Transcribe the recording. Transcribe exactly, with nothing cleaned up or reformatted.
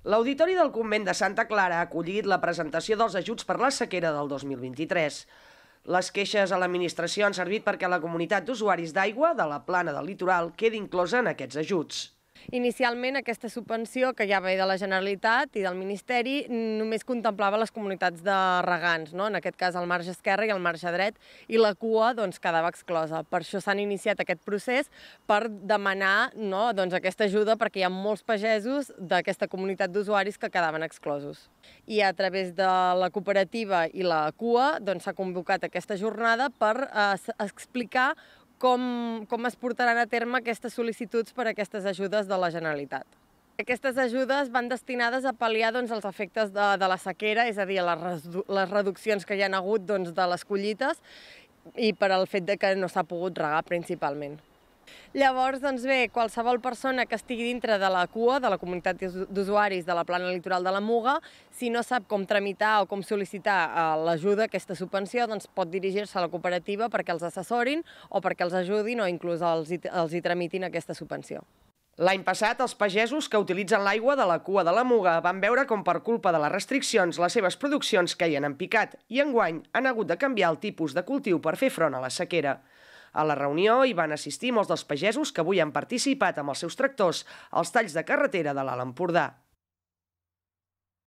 L'Auditori del Convent de Santa Clara ha acollit la presentació dels ajuts per la sequera del dos mil vint-i-tres. Les queixes a l'administració han servit perquè la comunitat d'usuaris d'aigua de la Plana del Litoral quedi inclosa en aquests ajuts. Inicialment, aquesta subvenció, que ja ve de la Generalitat i del Ministeri, només contemplava les comunitats de regants, no? En aquest cas el marge esquerre i el marge dret, i la cua doncs, quedava exclosa. Per això s'han iniciat aquest procés per demanar no, doncs, aquesta ajuda, perquè hi ha molts pagesos d'aquesta comunitat d'usuaris que quedaven exclosos. I a través de la cooperativa i la cua doncs, s'ha convocat aquesta jornada per eh, explicar Com, com es portaran a terme aquestes sol·licituds per a aquestes ajudes de la Generalitat. Aquestes ajudes van destinades a pal·liar doncs, els efectes de, de la sequera, és a dir, les, les reduccions que hi ha hagut doncs, de les collites i per al fet de que no s'ha pogut regar principalment. Llavors, doncs bé, qualsevol persona que estigui dintre de la cua, de la comunitat d'usuaris de la Plana Litoral de la Muga, si no sap com tramitar o com sol·licitar l'ajuda, aquesta subvenció, doncs pot dirigir-se a la cooperativa perquè els assessorin o perquè els ajudin o inclús els hi, els hi tramitin aquesta subvenció. L'any passat, els pagesos que utilitzen l'aigua de la cua de la Muga van veure com per culpa de les restriccions les seves produccions queien en picat i enguany han hagut de canviar el tipus de cultiu per fer front a la sequera. A la reunió hi van assistir molts dels pagesos que avui han participat amb els seus tractors als talls de carretera de l'Alt Empordà.